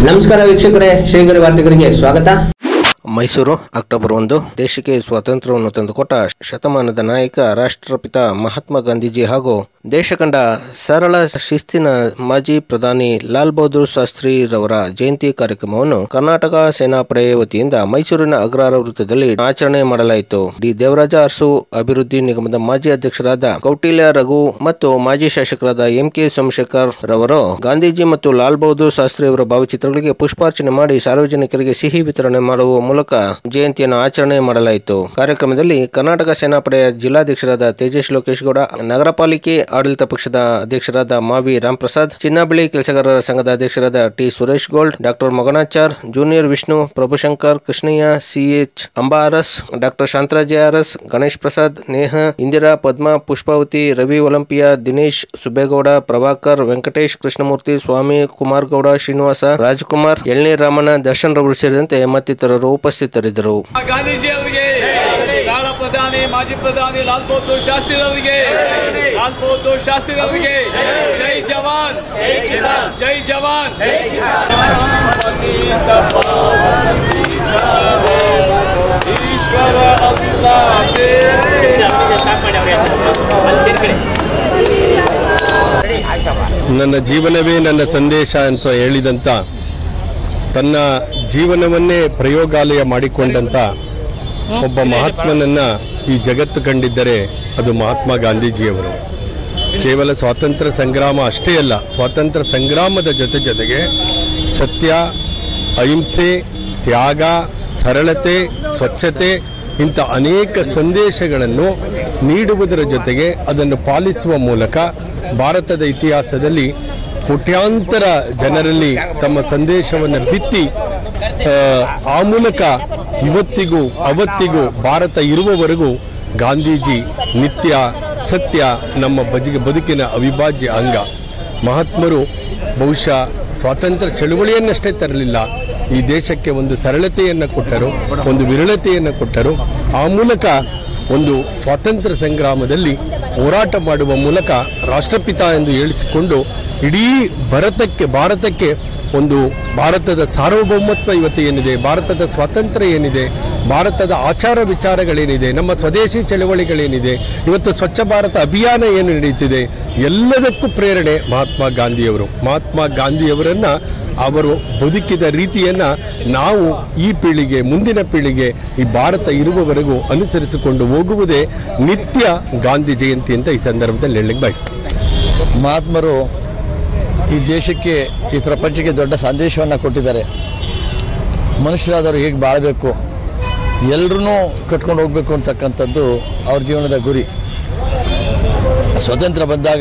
ನಮಸ್ಕಾರ ವೀಕ್ಷಕರೇ, ಶ್ರೀಗರಿ ವಾರ್ತೆಗಳಿಗೆ ಸ್ವಾಗತ. ಮೈಸೂರು ಅಕ್ಟೋಬರ್ 1 ದೇಶಕ್ಕೆ ಸ್ವಾತಂತ್ರ್ಯವನ್ನು ತಂದುಕೊಟ್ಟ ಶತಮಾನದ ನಾಯಕ ರಾಷ್ಟ್ರಪಿತ ಮಹಾತ್ಮ ಗಾಂಧೀಜಿ ಹಾಗೂ ದೇಶ ಕಂಡ ಸರಳ ಶಿಸ್ತಿನ ಮಾಜಿ ಪ್ರಧಾನಿ ಲಾಲ್ ಬಹದ್ದೂರ್ ಶಾಸ್ತ್ರಿ ರವರ ಜಯಂತಿ ಕಾರ್ಯಕ್ರಮವನ್ನು ಕರ್ನಾಟಕ ಸೇನಾಪಡೆ ವತಿಯಿಂದ ಮೈಸೂರಿನ ಅಗ್ರಹಾರ ವೃತ್ತದಲ್ಲಿ ಆಚರಣೆ ಮಾಡಲಾಯಿತು. ಡಿ ದೇವರಾಜ ಅರಸು ಅಭಿವೃದ್ಧಿ ನಿಗಮದ ಮಾಜಿ ಅಧ್ಯಕ್ಷರಾದ ಕೌಟಿಲ್ಯ ರಘು ಮತ್ತು ಮಾಜಿ ಶಾಸಕರಾದ ಎಂಕೆ ಸೋಮಶೇಖರ್ ರವರು ಗಾಂಧೀಜಿ ಮತ್ತು ಲಾಲ್ ಬಹದ್ದೂರ್ ಶಾಸ್ತ್ರಿ ಅವರ ಭಾವಚಿತ್ರಗಳಿಗೆ ಪುಷ್ಪಾರ್ಚನೆ ಮಾಡಿ ಸಾರ್ವಜನಿಕರಿಗೆ ಸಿಹಿ ವಿತರಣೆ ಮಾಡುವ ಮೂಲಕ ಜಯಂತಿಯನ್ನು ಆಚರಣೆ ಮಾಡಲಾಯಿತು. ಕಾರ್ಯಕ್ರಮದಲ್ಲಿ ಕರ್ನಾಟಕ ಸೇನಾಪಡೆಯ ಜಿಲ್ಲಾಧ್ಯಕ್ಷರಾದ ತೇಜಸ್ ಲೋಕೇಶ್ ಗೌಡ, ನಗರ ಪಾಲಿಕೆ ಆಡಳಿತ ಪಕ್ಷದ ಅಧ್ಯಕ್ಷರಾದ ಮಾವಿ ರಾಮಪ್ರಸಾದ್, ಚಿನ್ನಬೆಳ್ಳಿ ಕೆಲಸಗಾರರ ಸಂಘದ ಅಧ್ಯಕ್ಷರಾದ T Suresh Gold, doctor Maganachar, junior Vishnu, Prabhushankar, Krishnaiah, CH Ambaras, doctor Shantaraja Aras, Ganesh Prasad, Neha, Indira, Padma, Pushpavathi, Ravi Olympia, Dinesh, Subegowda, Prabhakar, Venkatesh, Krishnamurthy, Swamy, Kumar Gowda, Srinivasa, Rajkumar, Elneer Ramanna, Darshan ರವರು ಸೇರಿದಂತೆ ಮತ್ತಿತರರು ಉಪಸ್ಥಿತರಿದ್ದರು. ಗಾಂಧೀಜಿ ಅವರಿಗೆ, ಪ್ರಧಾನಿ ಮಾಜಿ ಪ್ರಧಾನಿ ಲಾಲ್ ಬಹದ್ದೂರ್ ಶಾಸ್ತ್ರಿ ಅವರಿಗೆ, ಲಾಲ್ ಬಹದ್ದೂರ್ ಶಾಸ್ತ್ರಿ ಅವರಿಗೆ ಜೈ ಜವಾನ್ ಜೈ ಜವಾನ್. ಈಶ್ವರ ನನ್ನ ಜೀವನವೇ ನನ್ನ ಸಂದೇಶ ಅಂತ ಹೇಳಿದಂತ, ತನ್ನ ಜೀವನವನ್ನೇ ಪ್ರಯೋಗಾಲಯ ಮಾಡಿಕೊಂಡಂತ ಒಬ್ಬ ಮಹಾತ್ಮನನ್ನ ಈ ಜಗತ್ತು ಕಂಡಿದ್ದರೆ ಅದು ಮಹಾತ್ಮ ಗಾಂಧೀಜಿಯವರು. ಕೇವಲ ಸ್ವಾತಂತ್ರ್ಯ ಸಂಗ್ರಾಮ ಅಷ್ಟೇ ಅಲ್ಲ, ಸ್ವಾತಂತ್ರ್ಯ ಸಂಗ್ರಾಮದ ಜೊತೆಗೆ ಸತ್ಯ, ಅಹಿಂಸೆ, ತ್ಯಾಗ, ಸರಳತೆ, ಸ್ವಚ್ಛತೆ ಇಂಥ ಅನೇಕ ಸಂದೇಶಗಳನ್ನು ನೀಡುವುದರ ಜೊತೆಗೆ ಅದನ್ನು ಪಾಲಿಸುವ ಮೂಲಕ ಭಾರತದ ಇತಿಹಾಸದಲ್ಲಿ ಕೋಟ್ಯಾಂತರ ಜನರಲ್ಲಿ ತಮ್ಮ ಸಂದೇಶವನ್ನು ಬಿತ್ತಿ ಆ ಮೂಲಕ ಇವತ್ತಿಗೂ ಅವತ್ತಿಗೂ ಭಾರತ ಇರುವವರೆಗೂ ಗಾಂಧೀಜಿ ನಿತ್ಯ ಸತ್ಯ ನಮ್ಮ ಬದುಕಿನ ಅವಿಭಾಜ್ಯ ಅಂಗ. ಮಹಾತ್ಮರು ಬಹುಶಃ ಸ್ವಾತಂತ್ರ್ಯ ಚಳುವಳಿಯನ್ನಷ್ಟೇ ತರಲಿಲ್ಲ, ಈ ದೇಶಕ್ಕೆ ಒಂದು ಸರಳತೆಯನ್ನು ಕೊಟ್ಟರು, ಒಂದು ವಿರಳತೆಯನ್ನು ಕೊಟ್ಟರು. ಆ ಮೂಲಕ ಒಂದು ಸ್ವಾತಂತ್ರ್ಯ ಸಂಗ್ರಾಮದಲ್ಲಿ ಹೋರಾಟ ಮಾಡುವ ಮೂಲಕ ರಾಷ್ಟ್ರಪಿತ ಎಂದು ಹೇಳಿಸಿಕೊಂಡು ಇಡೀ ಭಾರತಕ್ಕೆ ಒಂದು ಭಾರತದ ಸಾರ್ವಭೌಮತ್ವ ಇವತ್ತು ಏನಿದೆ, ಭಾರತದ ಸ್ವಾತಂತ್ರ್ಯ ಏನಿದೆ, ಭಾರತದ ಆಚಾರ ವಿಚಾರಗಳೇನಿದೆ, ನಮ್ಮ ಸ್ವದೇಶಿ ಚಳವಳಿಗಳೇನಿದೆ, ಇವತ್ತು ಸ್ವಚ್ಛ ಭಾರತ ಅಭಿಯಾನ ಏನು ನಡೆಯುತ್ತಿದೆ, ಎಲ್ಲದಕ್ಕೂ ಪ್ರೇರಣೆ ಮಹಾತ್ಮ ಗಾಂಧಿಯವರು. ಮಹಾತ್ಮ ಗಾಂಧಿಯವರನ್ನ ಅವರು ಬದುಕಿದ ರೀತಿಯನ್ನ ನಾವು ಈ ಪೀಳಿಗೆ, ಮುಂದಿನ ಪೀಳಿಗೆ, ಈ ಭಾರತ ಇರುವವರೆಗೂ ಅನುಸರಿಸಿಕೊಂಡು ಹೋಗುವುದೇ ನಿತ್ಯ ಗಾಂಧಿ ಜಯಂತಿ ಅಂತ ಈ ಸಂದರ್ಭದಲ್ಲಿ ಹೇಳಲಿಕ್ಕೆ ಬಯಸ್ತೀನಿ. ಮಹಾತ್ಮರು ಈ ದೇಶಕ್ಕೆ, ಈ ಪ್ರಪಂಚಕ್ಕೆ ದೊಡ್ಡ ಸಂದೇಶವನ್ನು ಕೊಟ್ಟಿದ್ದಾರೆ. ಮನುಷ್ಯರಾದವರು ಹೇಗೆ ಬಾಳಬೇಕು, ಎಲ್ಲರೂ ಕಟ್ಕೊಂಡು ಹೋಗಬೇಕು ಅಂತಕ್ಕಂಥದ್ದು ಅವ್ರ ಜೀವನದ ಗುರಿ. ಸ್ವತಂತ್ರ ಬಂದಾಗ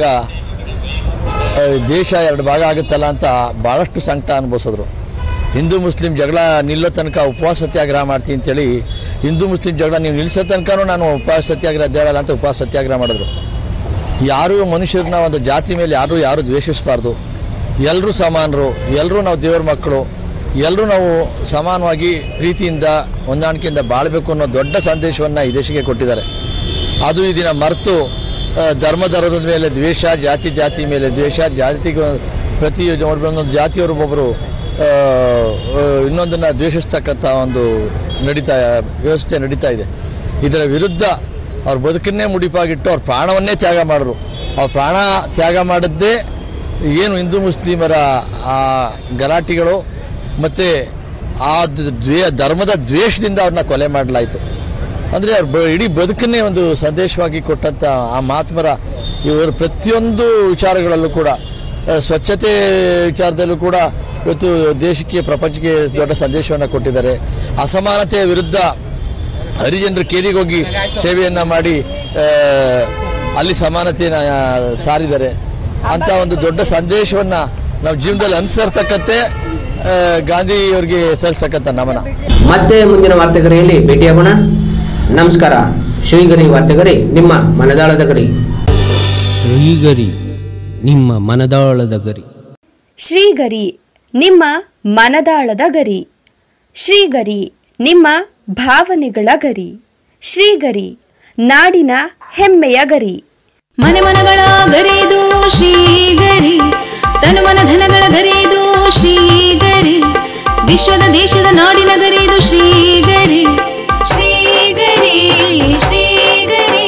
ದೇಶ ಎರಡು ಭಾಗ ಆಗುತ್ತಲ್ಲ ಅಂತ ಭಾಳಷ್ಟು ಸಂಕಟ ಅನುಭವಿಸಿದ್ರು. ಹಿಂದೂ ಮುಸ್ಲಿಂ ಜಗಳ ನಿಲ್ಲೋ ತನಕ ಉಪವಾಸ ಸತ್ಯಾಗ್ರಹ ಮಾಡ್ತೀನಿ ಅಂತೇಳಿ, ಹಿಂದೂ ಮುಸ್ಲಿಂ ಜಗಳ ನೀವು ನಿಲ್ಲಿಸೋ ತನಕನೂ ನಾನು ಉಪವಾಸ ಸತ್ಯಾಗ್ರಹ ದೇಳಲ್ಲ ಅಂತ ಉಪವಾಸ ಸತ್ಯಾಗ್ರಹ ಮಾಡಿದ್ರು. ಯಾರೂ ಮನುಷ್ಯರನ್ನ ಒಂದು ಜಾತಿ ಮೇಲೆ ಯಾರು ದ್ವೇಷಿಸಬಾರ್ದು, ಎಲ್ಲರೂ ಸಮಾನರು, ಎಲ್ಲರೂ ನಾವು ದೇವರ ಮಕ್ಕಳು, ಎಲ್ಲರೂ ನಾವು ಸಮಾನವಾಗಿ ಪ್ರೀತಿಯಿಂದ ಹೊಂದಾಣಿಕೆಯಿಂದ ಬಾಳಬೇಕು ಅನ್ನೋ ದೊಡ್ಡ ಸಂದೇಶವನ್ನು ಈ ದೇಶಕ್ಕೆ ಕೊಟ್ಟಿದ್ದಾರೆ. ಅದು ಈ ದಿನ ಮರೆತು ಧರ್ಮದ ಮೇಲೆ ದ್ವೇಷ, ಜಾತಿ ಮೇಲೆ ದ್ವೇಷ, ಜಾತಿಗೆ ಪ್ರತಿ ಒಂದೊಂದು ಜಾತಿಯವರೊಬ್ಬೊಬ್ಬರು ಇನ್ನೊಂದನ್ನು ದ್ವೇಷಿಸ್ತಕ್ಕಂಥ ಒಂದು ವ್ಯವಸ್ಥೆ ನಡೀತಾ ಇದೆ. ಇದರ ವಿರುದ್ಧ ಅವ್ರ ಬದುಕನ್ನೇ ಮುಡಿಪಾಗಿಟ್ಟು ಅವ್ರ ಪ್ರಾಣವನ್ನೇ ತ್ಯಾಗ ಮಾಡಿದ್ರು. ಅವ್ರ ಪ್ರಾಣ ತ್ಯಾಗ ಮಾಡಿದ್ದೇ ಏನು ಹಿಂದೂ ಮುಸ್ಲಿಮರ ಆ ಗಲಾಟೆಗಳು ಮತ್ತು ಆ ಧರ್ಮದ ದ್ವೇಷದಿಂದ ಅವ್ರನ್ನ ಕೊಲೆ ಮಾಡಲಾಯಿತು. ಅಂದರೆ ಅವ್ರ ಇಡೀ ಬದುಕನ್ನೇ ಒಂದು ಸಂದೇಶವಾಗಿ ಕೊಟ್ಟಂಥ ಆ ಮಹಾತ್ಮರ ಇವರು ಪ್ರತಿಯೊಂದು ವಿಚಾರಗಳಲ್ಲೂ ಕೂಡ, ಸ್ವಚ್ಛತೆ ವಿಚಾರದಲ್ಲೂ ಕೂಡ ಇವತ್ತು ದೇಶಕ್ಕೆ, ಪ್ರಪಂಚಕ್ಕೆ ದೊಡ್ಡ ಸಂದೇಶವನ್ನು ಕೊಟ್ಟಿದ್ದಾರೆ. ಅಸಮಾನತೆಯ ವಿರುದ್ಧ ಹರಿಜನರ ಕೇರಿಗೆ ಹೋಗಿ ಸೇವೆಯನ್ನು ಮಾಡಿ ಅಲ್ಲಿ ಸಮಾನತೆಯನ್ನು ಸಾರಿದ್ದಾರೆ. ಅಂತ ಒಂದು ದೊಡ್ಡ ಸಂದೇಶವನ್ನು ನಾವು ಜೀವನದಲ್ಲಿ ಅನುಸರಿಸತಕ್ಕಂತೆ ಗಾಂಧಿಯವರಿಗೆ ಸಲ್ಲಿಸತಕ್ಕಂಥ ನಮನ. ಮತ್ತೆ ಮುಂದಿನ ವಾರ್ತೆಗರಿಯಲ್ಲಿ ಭೇಟಿಯಾಗೋಣ. ನಮಸ್ಕಾರ. ಶ್ರೀಗರಿ ವಾರ್ತೆಗರಿ, ನಿಮ್ಮ ಮನದಾಳದ ಗರಿ. ಶ್ರೀಗರಿ, ನಿಮ್ಮ ಮನದಾಳದ ಗರಿ. ಶ್ರೀಗರಿ, ನಿಮ್ಮ ಮನದಾಳದ ಗರಿ. ಶ್ರೀಗರಿ, ನಿಮ್ಮ ಭಾವನೆಗಳ ಗರಿ. ಶ್ರೀಗರಿ, ನಾಡಿನ ಹೆಮ್ಮೆಯ ಗರಿ. ಮನೆ ಮನಗಳ ಗರಿದು ಶ್ರೀಗರಿ, ತನು ಮನ ಧನಗಳ ಗರಿದು ಶ್ರೀಗರಿ. ವಿಶ್ವದ ದೇಶದ ನಾಡಿನ ಗರಿ ಇದು ಶ್ರೀಗರಿ ಶ್ರೀಗರಿ ಶ್ರೀಗರಿ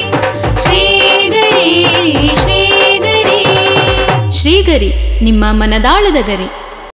ಶ್ರೀಗರಿ ಶ್ರೀಗರಿ ಶ್ರೀಗರಿ ನಿಮ್ಮ ಮನದಾಳದ ಗರಿ.